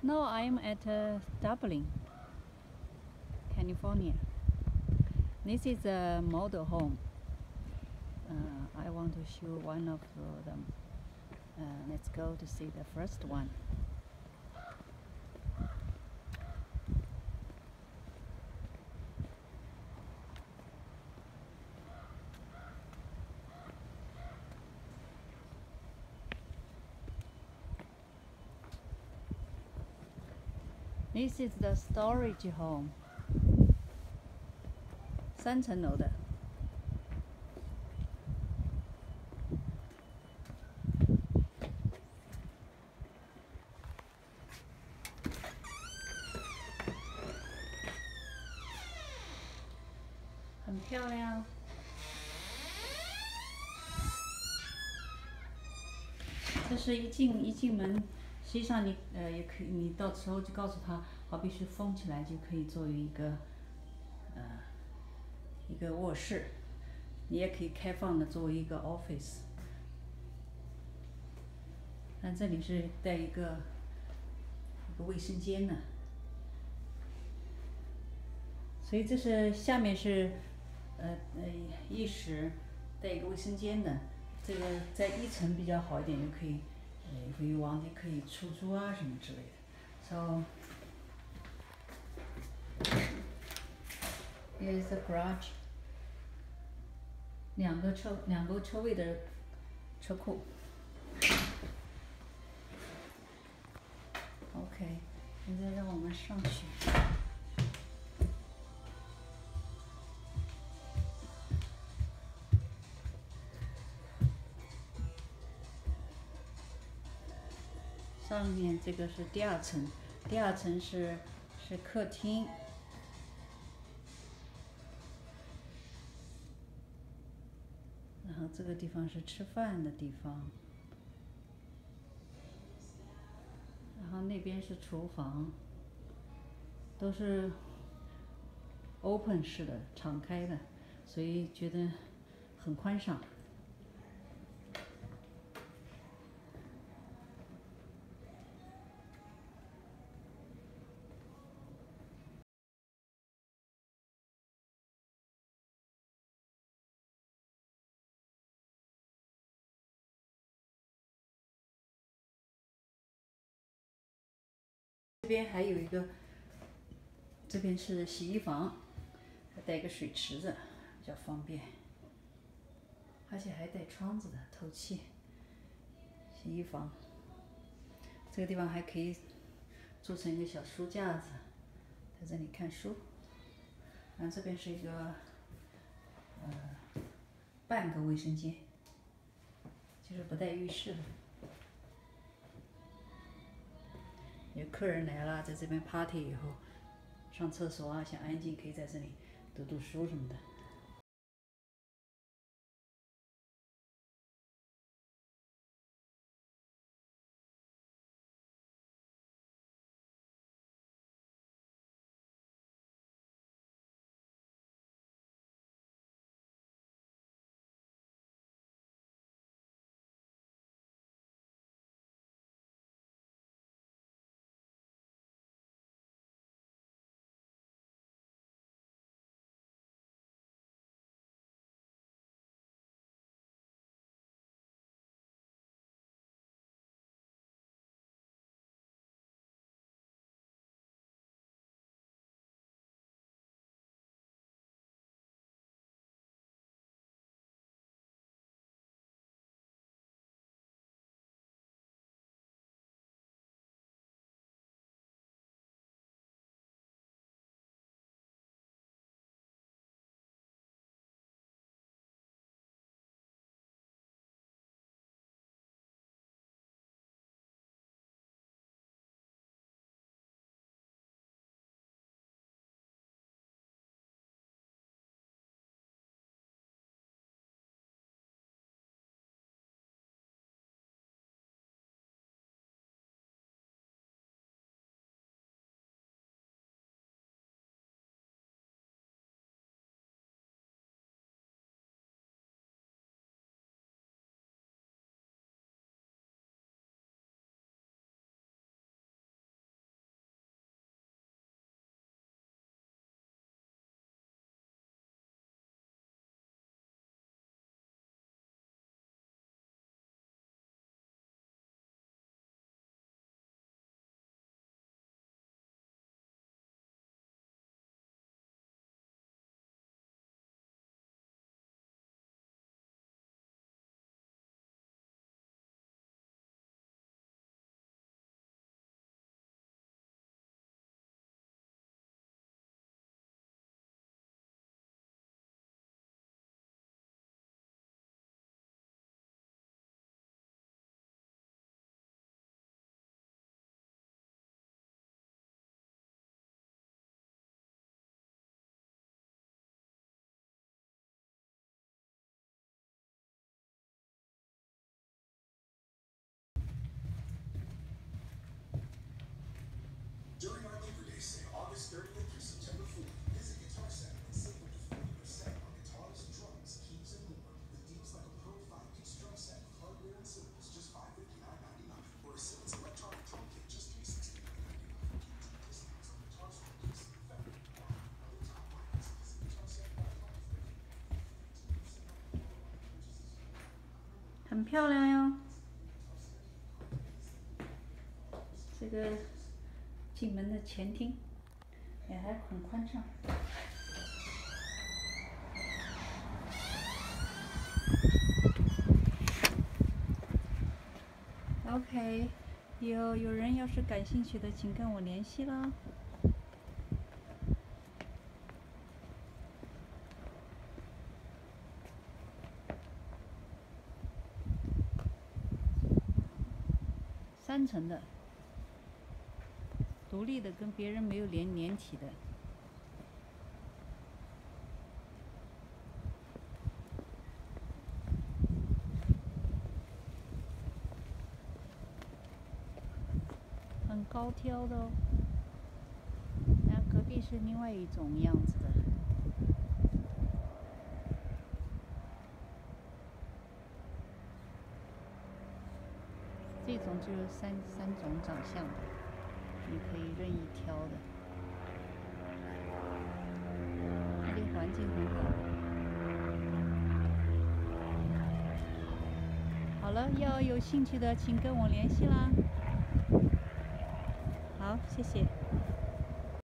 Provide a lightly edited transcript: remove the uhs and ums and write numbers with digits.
No, I'm at Dublin, California. This is a model home. I want to show one of them. Let's go to see the first one. This is the storage home. 3层楼的。很漂亮。这是一进门，实际上你也可以，你到时候就告诉他，好比是封起来就可以作为一个卧室，你也可以开放的作为一个 office。但这里是带一个卫生间的，所以这是下面是一室带一个卫生间的，这个在1层比较好一点，就可以回往里可以出租啊什么之类的。So here's the garage， 两个车位的车库。OK， 现在让我们上去。上面这个是第2层，第2层是客厅。然后这个地方是吃饭的地方，然后那边是厨房，都是 open 式的，敞开的，所以觉得很宽敞。这边还有一个，这边是洗衣房，还带一个水池子，比较方便，而且还带窗子的，透气。洗衣房，这个地方还可以做成一个小书架子，在这里看书。然后这边是一个半个卫生间，就是不带浴室的。有客人来了，在这边 party 以后，上厕所啊，想安静，可以在这里读读书什么的。 很漂亮哟。这个进门的前厅也还很宽敞。OK，有人要是感兴趣的，请跟我联系啦。3层的，独立的，跟别人没有连体的。很高挑的哦，然后隔壁是另外一种样子的。这种就是三种长相的，你可以任意挑的。这里环境很好。好了，要有兴趣的请跟我联系啦。好，谢谢。